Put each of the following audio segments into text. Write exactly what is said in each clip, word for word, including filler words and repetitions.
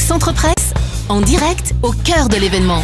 Centre Presse, en direct au cœur de l'événement.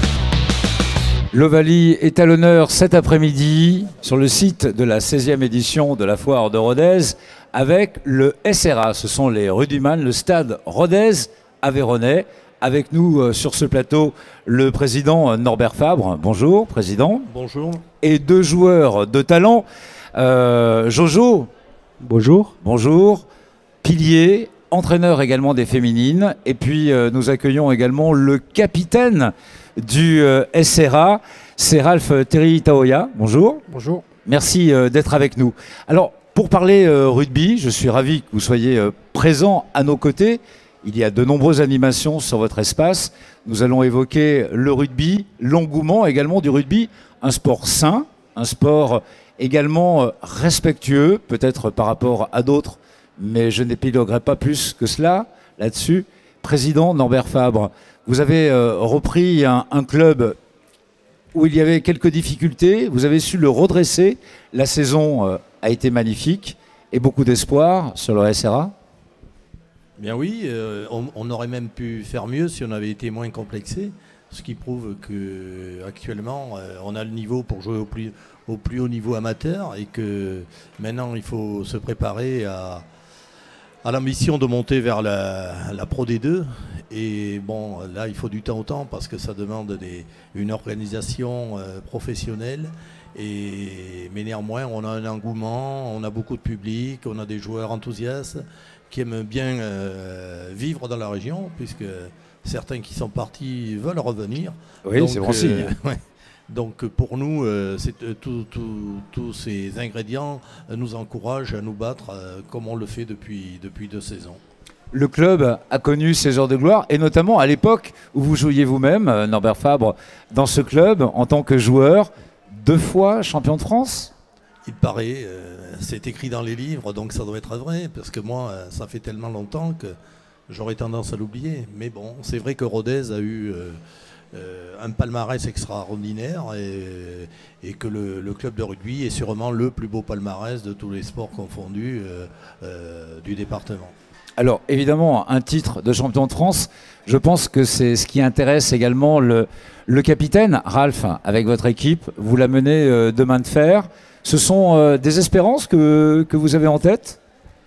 L'Ovalie est à l'honneur cet après-midi sur le site de la seizième édition de la foire de Rodez avec le S R A. Ce sont les rugbyman, le stade Rodez Aveyronais. Avec nous euh, sur ce plateau, le président euh, Norbert Fabre. Bonjour, président. Bonjour. Et deux joueurs de talent. Euh, Jojo. Bonjour. Bonjour. Pilier, entraîneur également des féminines. Et puis euh, nous accueillons également le capitaine du euh, S R A, c'est Ralph Terry Taoya. Bonjour. Bonjour. Merci euh, d'être avec nous. Alors, pour parler euh, rugby, je suis ravi que vous soyez euh, présents à nos côtés. Il y a de nombreuses animations sur votre espace. Nous allons évoquer le rugby, l'engouement également du rugby, un sport sain, un sport également euh, respectueux, peut-être par rapport à d'autres, mais je n'épiloguerai pas plus que cela là-dessus. Président Norbert Fabre, vous avez euh, repris un, un club où il y avait quelques difficultés, vous avez su le redresser, la saison euh, a été magnifique et beaucoup d'espoir sur le S R A. Bien oui, euh, on, on aurait même pu faire mieux si on avait été moins complexé, ce qui prouve qu'actuellement euh, on a le niveau pour jouer au plus, au plus haut niveau amateur et que maintenant il faut se préparer à, à l'ambition de monter vers la, la Pro D deux. Et bon, là il faut du temps au temps parce que ça demande des, une organisation euh, professionnelle. Et, mais néanmoins, on a un engouement, on a beaucoup de public, on a des joueurs enthousiastes qui aiment bien euh, vivre dans la région, puisque certains qui sont partis veulent revenir. Oui, c'est bon signe. Euh, ouais. Donc pour nous, euh, tous tout, tout ces ingrédients nous encouragent à nous battre euh, comme on le fait depuis, depuis deux saisons. Le club a connu ses heures de gloire, et notamment à l'époque où vous jouiez vous-même, Norbert Fabre, dans ce club en tant que joueur, deux fois champion de France. Il paraît, euh, c'est écrit dans les livres, donc ça doit être vrai, parce que moi, ça fait tellement longtemps que j'aurais tendance à l'oublier. Mais bon, c'est vrai que Rodez a eu euh, euh, un palmarès extraordinaire et, et que le, le club de rugby est sûrement le plus beau palmarès de tous les sports confondus euh, euh, du département. Alors évidemment, un titre de champion de France, je pense que c'est ce qui intéresse également le, le capitaine, Ralph, avec votre équipe. Vous la menez euh, de main de fer. Ce sont euh, des espérances que, que vous avez en tête?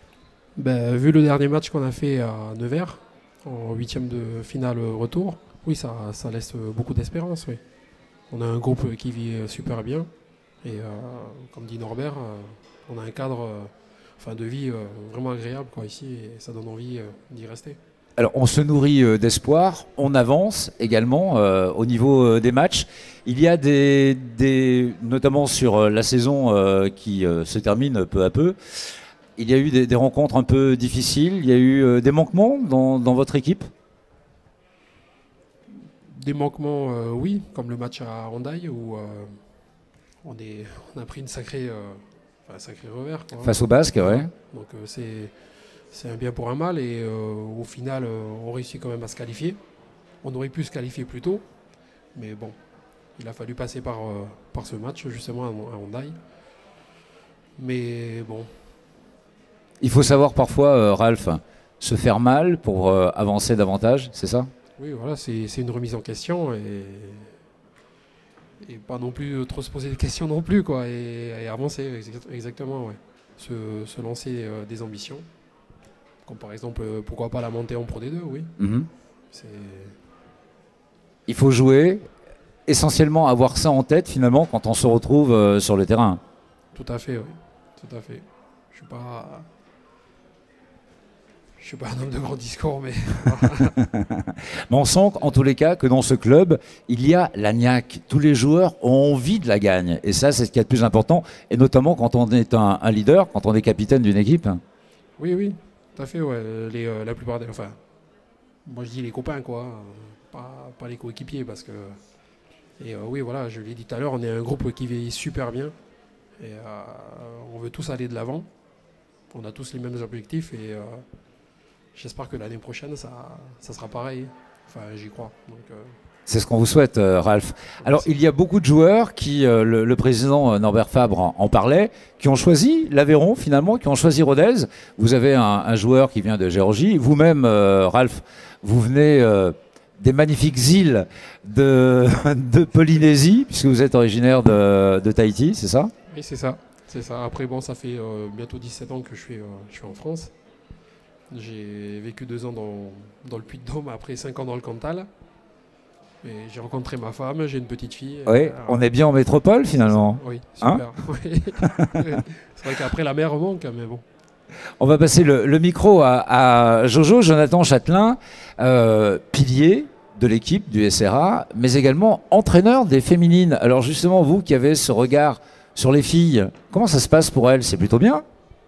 Ben, vu le dernier match qu'on a fait à Nevers, en huitième de finale retour, oui, ça, ça laisse beaucoup d'espérance. Oui. On a un groupe qui vit super bien. Et euh, comme dit Norbert, euh, on a un cadre euh, enfin, de vie euh, vraiment agréable quoi, ici, et ça donne envie euh, d'y rester. Alors, on se nourrit euh, d'espoir, on avance également euh, au niveau euh, des matchs. Il y a des, des notamment sur euh, la saison euh, qui euh, se termine peu à peu, il y a eu des, des rencontres un peu difficiles, il y a eu euh, des manquements dans, dans votre équipe? Des manquements, euh, oui, comme le match à Hondaï où euh, on, est, on a pris une sacrée, euh, enfin, un sacré revers. Quoi, face aux Basques, ouais. Donc euh, c'est... C'est un bien pour un mal et euh, au final, euh, on réussit quand même à se qualifier. On aurait pu se qualifier plus tôt, mais bon, il a fallu passer par, euh, par ce match justement à, à Hondaï. Mais bon. Il faut savoir parfois, euh, Ralph, se faire mal pour euh, avancer davantage, c'est ça? Oui, voilà, c'est une remise en question et, et pas non plus trop se poser des questions non plus, quoi, et, et avancer, exactement, ouais. Se, se lancer euh, des ambitions. Comme par exemple, euh, pourquoi pas la montée en Pro D deux, oui. Mm-hmm. Il faut jouer, essentiellement avoir ça en tête finalement quand on se retrouve euh, sur le terrain. Tout à fait, oui. Tout à fait. Je suis pas... Je suis pas un homme de grand discours, mais... Mais on sent en tous les cas que dans ce club, il y a la niaque. Tous les joueurs ont envie de la gagne. Et ça, c'est ce qui est le plus important. Et notamment quand on est un, un leader, quand on est capitaine d'une équipe. Oui, oui. Tout à fait, ouais. Les, euh, la plupart des... Enfin, moi je dis les copains, quoi. Pas, pas les coéquipiers, parce que... Et euh, oui, voilà, je l'ai dit tout à l'heure, on est un groupe qui vieillit super bien. Et euh, on veut tous aller de l'avant. On a tous les mêmes objectifs et euh, j'espère que l'année prochaine, ça, ça sera pareil. enfin, j'y crois. Donc, euh... C'est ce qu'on vous souhaite, euh, Ralph. Alors, il y a beaucoup de joueurs qui, euh, le, le président euh, Norbert Fabre en, en parlait, qui ont choisi l'Aveyron finalement, qui ont choisi Rodez. Vous avez un, un joueur qui vient de Géorgie. Vous-même, euh, Ralph, vous venez euh, des magnifiques îles de, de Polynésie, puisque vous êtes originaire de, de Tahiti, c'est ça? Oui, c'est ça. C'est ça. Après, bon, ça fait euh, bientôt dix-sept ans que je suis, euh, je suis en France. J'ai vécu deux ans dans, dans le Puy-de-Dôme, après cinq ans dans le Cantal. Et j'ai rencontré ma femme, j'ai une petite fille. Oui, euh, on est bien en métropole finalement. Oui, super. Hein oui. C'est vrai qu'après la mer manque, mais bon. On va passer le, le micro à, à Jojo, Jonathan Châtelain, euh, pilier de l'équipe du S R A, mais également entraîneur des féminines. Alors justement, vous qui avez ce regard sur les filles, comment ça se passe pour elles? C'est plutôt bien?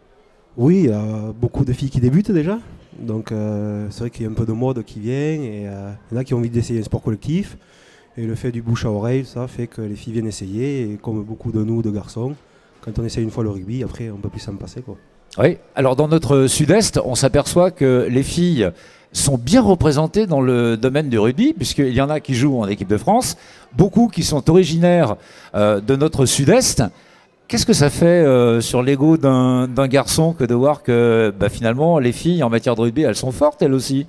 Oui, il y a beaucoup de filles qui débutent déjà. Donc euh, c'est vrai qu'il y a un peu de mode qui vient et euh, il y en a qui ont envie d'essayer un sport collectif. Et le fait du bouche à oreille, ça fait que les filles viennent essayer. Et comme beaucoup de nous, de garçons, quand on essaye une fois le rugby, après on ne peut plus s'en passer, quoi. Oui, alors dans notre sud-est, on s'aperçoit que les filles sont bien représentées dans le domaine du rugby, puisqu'il y en a qui jouent en équipe de France, beaucoup qui sont originaires euh, de notre sud-est. Qu'est-ce que ça fait euh, sur l'ego d'un d'un garçon que de voir que bah, finalement les filles en matière de rugby, elles sont fortes elles aussi?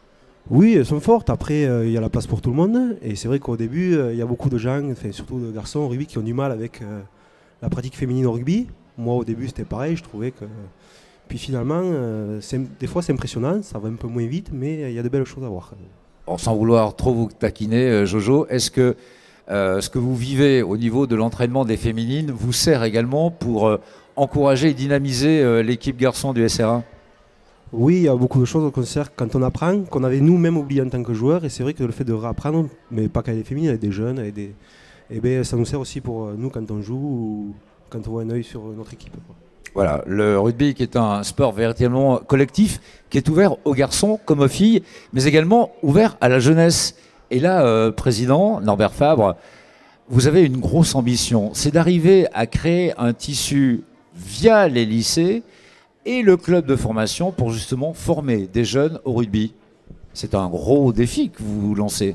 Oui, elles sont fortes. Après, il euh, y a la place pour tout le monde. Et c'est vrai qu'au début, il euh, y a beaucoup de gens, surtout de garçons au rugby, qui ont du mal avec euh, la pratique féminine au rugby. Moi, au début, c'était pareil. Je trouvais que... Puis finalement, euh, des fois, c'est impressionnant. Ça va un peu moins vite, mais il y a de belles choses à voir. Bon, sans vouloir trop vous taquiner, euh, Jojo, est-ce que Euh, ce que vous vivez au niveau de l'entraînement des féminines vous sert également pour euh, encourager et dynamiser euh, l'équipe garçon du S R A? Oui, il y a beaucoup de choses qu'on sert quand on apprend, qu'on avait nous-mêmes oublié en tant que joueurs. Et c'est vrai que le fait de réapprendre, mais pas qu'avec les féminines, avec des jeunes, avec des... Eh bien, ça nous sert aussi pour nous quand on joue ou quand on voit un œil sur notre équipe, quoi. Voilà, le rugby qui est un sport véritablement collectif, qui est ouvert aux garçons comme aux filles, mais également ouvert à la jeunesse. Et là, euh, Président Norbert Fabre, vous avez une grosse ambition, c'est d'arriver à créer un tissu via les lycées et le club de formation pour justement former des jeunes au rugby. C'est un gros défi que vous lancez.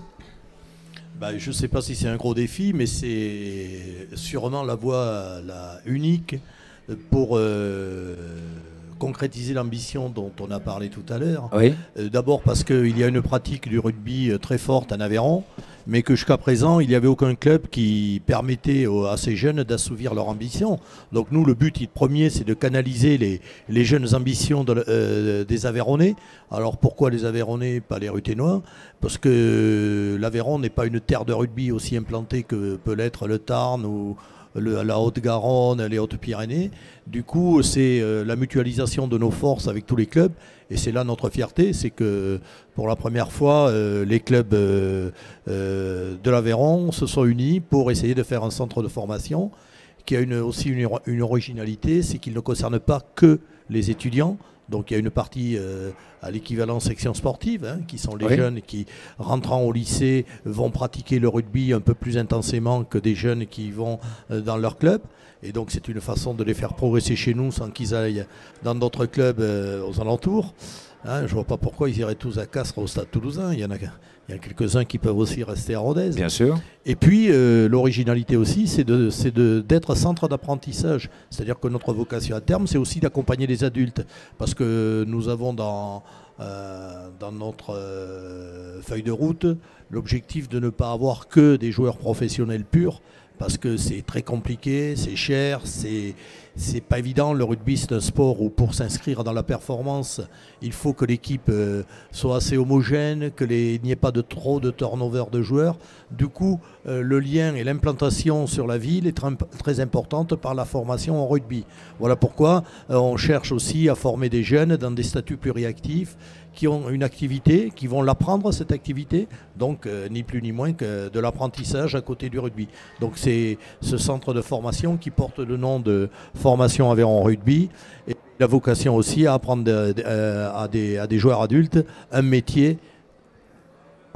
Bah, je ne sais pas si c'est un gros défi, mais c'est sûrement la voie la unique pour euh, concrétiser l'ambition dont on a parlé tout à l'heure. Oui. Euh, D'abord parce qu'il y a une pratique du rugby très forte en Aveyron, mais que jusqu'à présent, il n'y avait aucun club qui permettait aux, à ces jeunes d'assouvir leur ambition. Donc nous, le but premier, c'est de canaliser les, les jeunes ambitions de, euh, des Aveyronnais. Alors pourquoi les Aveyronnais, pas les Ruthénois? Parce que l'Aveyron n'est pas une terre de rugby aussi implantée que peut l'être le Tarn ou Le, la Haute-Garonne, les Hautes-Pyrénées. Du coup, c'est euh, la mutualisation de nos forces avec tous les clubs. Et c'est là notre fierté, c'est que pour la première fois, euh, les clubs euh, euh, de l'Aveyron se sont unis pour essayer de faire un centre de formation qui a une, aussi une, une originalité, c'est qu'il ne concerne pas que les étudiants. Donc il y a une partie euh, à l'équivalent section sportive, hein, qui sont les oui. jeunes qui, rentrant au lycée, vont pratiquer le rugby un peu plus intensément que des jeunes qui vont euh, dans leur club. Et donc c'est une façon de les faire progresser chez nous sans qu'ils aillent dans d'autres clubs euh, aux alentours. Hein, je ne vois pas pourquoi ils iraient tous à Castres au Stade Toulousain. Il y en a, il y a quelques-uns qui peuvent aussi rester à Rodez. Bien sûr. Et puis euh, l'originalité aussi, c'est de, c'est de, d'être centre d'apprentissage. C'est-à-dire que notre vocation à terme, c'est aussi d'accompagner les adultes. Parce que nous avons dans, euh, dans notre euh, feuille de route l'objectif de ne pas avoir que des joueurs professionnels purs. Parce que c'est très compliqué, c'est cher, c'est, c'est pas évident. Le rugby, c'est un sport où pour s'inscrire dans la performance, il faut que l'équipe euh, soit assez homogène, qu'il n'y ait pas de trop de turnover de joueurs. Du coup, euh, le lien et l'implantation sur la ville est très, très importante par la formation en rugby. Voilà pourquoi euh, on cherche aussi à former des jeunes dans des statuts pluriactifs qui ont une activité, qui vont l'apprendre cette activité, donc euh, ni plus ni moins que de l'apprentissage à côté du rugby. Donc c'est ce centre de formation qui porte le nom de Formation Aveyron Rugby et la vocation aussi à apprendre de, de, euh, à, des, à des joueurs adultes un métier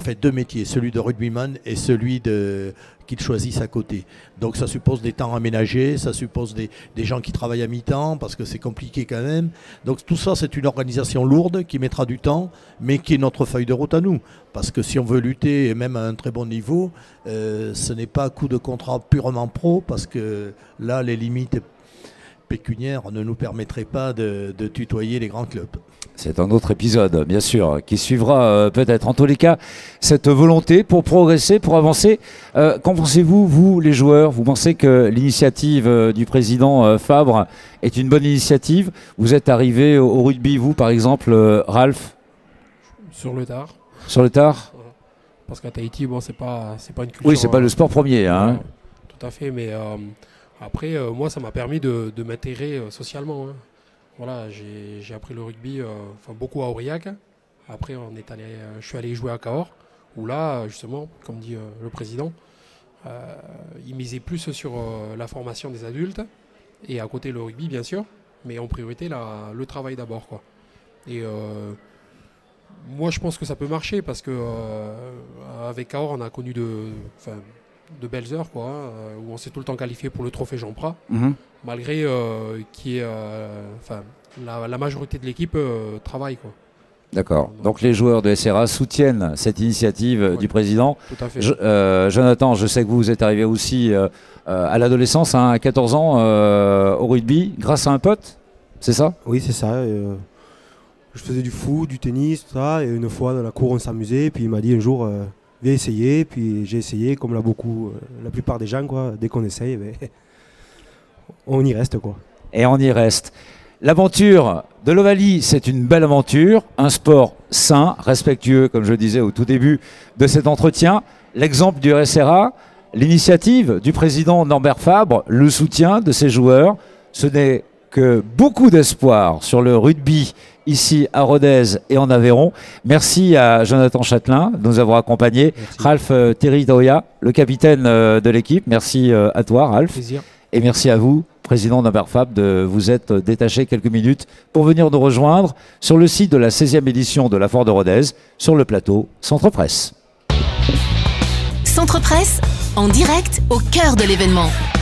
fait deux métiers, celui de rugbyman et celui de qu'ils choisissent à côté. Donc ça suppose des temps aménagés, ça suppose des, des gens qui travaillent à mi-temps parce que c'est compliqué quand même. Donc tout ça c'est une organisation lourde qui mettra du temps, mais qui est notre feuille de route à nous. Parce que si on veut lutter, et même à un très bon niveau, euh, ce n'est pas un coup de contrat purement pro, parce que là les limites pécuniaires ne nous permettraient pas de, de tutoyer les grands clubs. C'est un autre épisode, bien sûr, qui suivra euh, peut-être. En tous les cas, cette volonté pour progresser, pour avancer. Euh, qu'en pensez-vous, vous, les joueurs? Vous pensez que l'initiative euh, du président euh, Fabre est une bonne initiative? Vous êtes arrivé au, au rugby, vous, par exemple, euh, Ralph? Sur le tard. Sur le tard? Parce qu'à Tahiti, bon, c'est pas, c'est pas une culture. Oui, c'est pas le sport premier. Hein. Ouais, tout à fait, mais euh, après, euh, moi, ça m'a permis de, de m'intégrer euh, socialement. Hein. Voilà, j'ai appris le rugby euh, enfin, beaucoup à Aurillac. Après, on est allé, euh, je suis allé jouer à Cahors, où là, justement, comme dit euh, le président, euh, il misait plus sur euh, la formation des adultes, et à côté le rugby, bien sûr, mais en priorité la, le travail d'abord, quoi. Et euh, moi, je pense que ça peut marcher, parce que euh, avec Cahors, on a connu de, enfin, de belles heures, quoi, hein, où on s'est tout le temps qualifié pour le trophée Jean Prat. Mm-hmm. Malgré euh, qui est, euh, la, la majorité de l'équipe euh, travaille, quoi. D'accord. Donc les joueurs de S R A soutiennent cette initiative oui. du président. Tout à fait. Je, euh, Jonathan, je sais que vous, vous êtes arrivé aussi euh, à l'adolescence, hein, à quatorze ans, euh, au rugby, grâce à un pote, c'est ça? Oui, c'est ça. Euh, je faisais du foot, du tennis, tout ça, et une fois dans la cour, on s'amusait, puis il m'a dit un jour, euh, viens essayer, puis j'ai essayé, comme l'a beaucoup, euh, la plupart des gens, quoi. Dès qu'on essaye, ben, on y reste, quoi. Et on y reste. L'aventure de l'Ovalie, c'est une belle aventure, un sport sain, respectueux, comme je le disais au tout début de cet entretien. L'exemple du R S R A, l'initiative du président Norbert Fabre, le soutien de ses joueurs, ce n'est que beaucoup d'espoir sur le rugby ici à Rodez et en Aveyron. Merci à Jonathan Châtelain de nous avoir accompagnés. Merci. Ralph euh, Terry-Doya, le capitaine euh, de l'équipe. Merci euh, à toi, Ralph. Plaisir. Et merci à vous, président Norbert Fabre, de vous être détaché quelques minutes pour venir nous rejoindre sur le site de la seizième édition de la Foire de Rodez, sur le plateau Centre Presse. Centre Presse, en direct au cœur de l'événement.